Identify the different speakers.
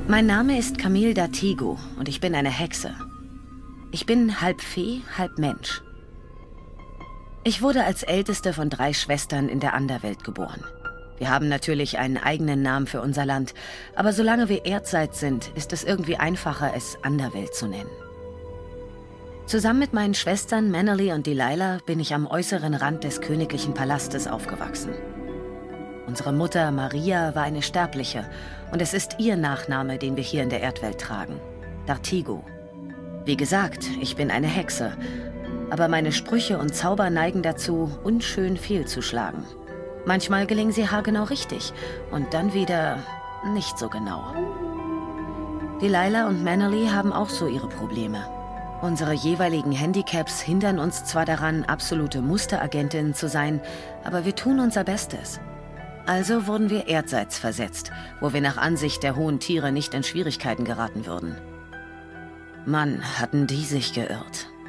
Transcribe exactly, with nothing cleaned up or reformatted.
Speaker 1: Mein Name ist Camille d'Artigo und ich bin eine Hexe. Ich bin halb Fee, halb Mensch. Ich wurde als älteste von drei Schwestern in der Anderwelt geboren. Wir haben natürlich einen eigenen Namen für unser Land, aber solange wir Erdseits sind, ist es irgendwie einfacher, es Anderwelt zu nennen. Zusammen mit meinen Schwestern Mannerly und Delilah bin ich am äußeren Rand des königlichen Palastes aufgewachsen. Unsere Mutter Maria war eine Sterbliche und es ist ihr Nachname, den wir hier in der Erdwelt tragen. d'Artigo. Wie gesagt, ich bin eine Hexe, aber meine Sprüche und Zauber neigen dazu, unschön fehlzuschlagen. Manchmal gelingen sie haargenau richtig und dann wieder nicht so genau. Delilah und Mannerly haben auch so ihre Probleme. Unsere jeweiligen Handicaps hindern uns zwar daran, absolute Musteragentinnen zu sein, aber wir tun unser Bestes. Also wurden wir erdseits versetzt, wo wir nach Ansicht der hohen Tiere nicht in Schwierigkeiten geraten würden. Mann, hatten die sich geirrt.